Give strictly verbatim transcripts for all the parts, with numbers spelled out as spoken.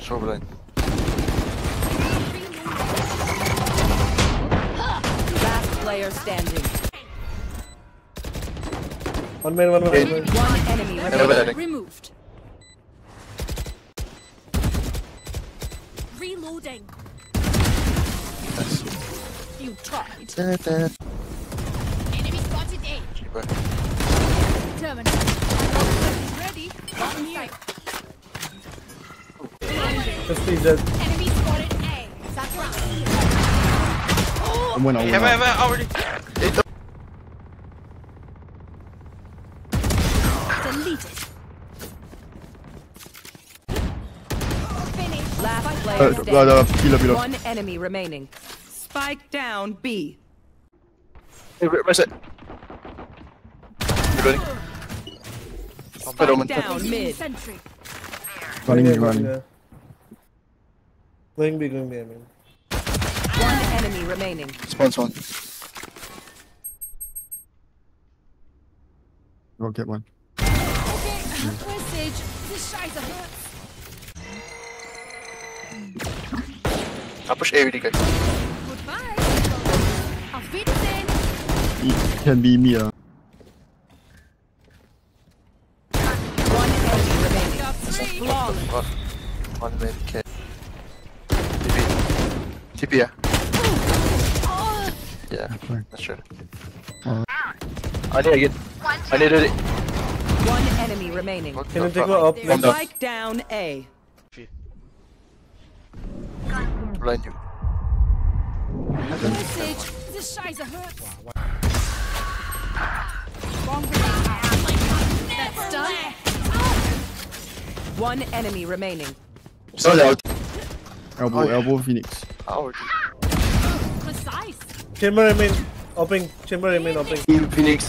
Shoreline. Last player standing. One man, one man, one man. One enemy remaining. Removed. Reloading. Nice. You tried. Da, da. Enemy spotted A. Keeper. Terminal. Ready. On sight. fifty dead. Enemy spotted A. Sakura. I'm winning. Have I ever already? Deleted. Finish. Last Uh, player uh, standing. uh, below, below. One enemy remaining. Spike down B. Hey, where's it? Reloading. Spike down mid. Sentry. Running, Yeah, running. yeah. Going B, going B, I mean. One enemy remaining. Spawn, spawn. I'll get one. Okay, message. This Scheiße hurts. I'll push A with you guys. Goodbye. Auf Wiedersehen. It can be me. Uh. One enemy remaining. Got three. Flawless. One. One man can. T P. T P, yeah. Oh, Yeah, Okay. that's sure. Uh. I need again. I need it. One enemy remaining. What Can the you take fuck? her up? Calm down. Spike down A. Blind you. message. This Scheiße hurts. Wrong grenade. That's done. One enemy remaining. So loud. Elbow, Oh, yeah. elbow, Phoenix. How? Precise. Chamber remain open. Chamber remain open. Team Phoenix.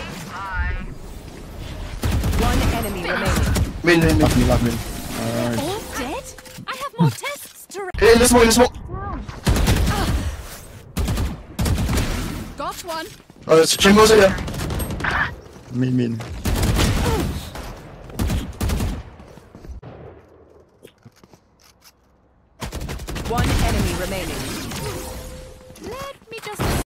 One enemy remaining. Min, min, min. Last me, last me. Nice. All dead? I have more tests to Hey, in the smoke, in the smoke. Got one. Oh, it's Chimbo's here. Main, main. One enemy remaining. Let me just